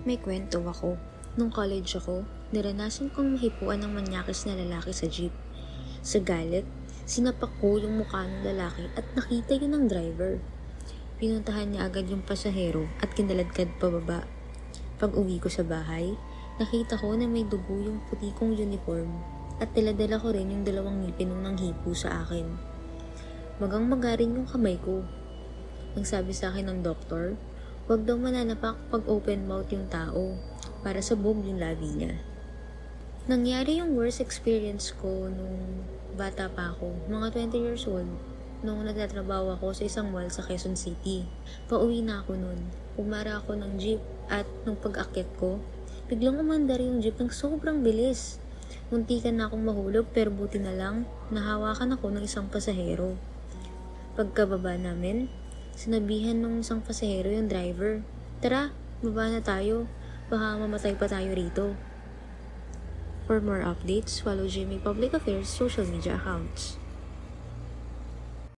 May kwento ako. Nung college ako, naranasan kong mahipuan ng manyakis na lalaki sa jeep. Sa galit, sinapak ko yung mukha ng lalaki at nakita yun ng driver. Pinuntahan niya agad yung pasahero at kinaladkad pababa. Pag uwi ko sa bahay, nakita ko na may dugo yung puti kong uniform at tiladala ko rin yung 2 ngipin ng nanghipo sa akin. Magang-magaring yung kamay ko. Ang sabi sa akin ng doktor, huwag daw mananapak pag open mouth yung tao para sabog yung labi niya. Nangyari yung worst experience ko nung bata pa ako, mga 20 years old, nung nagtatrabaho ako sa isang mall sa Quezon City. Pauwi na ako nun. Umara ako ng jeep at nung pag-akyat ko, biglang umandar yung jeep ng sobrang bilis. Muntikan na akong mahulog pero buti na lang, nahawakan ako ng isang pasahero. Pagkababa namin, sinabihan ng isang pasahero yung driver, "Tara, baba na tayo. Baka mamatay pa tayo rito." For more updates, follow GMA Public Affairs social media accounts.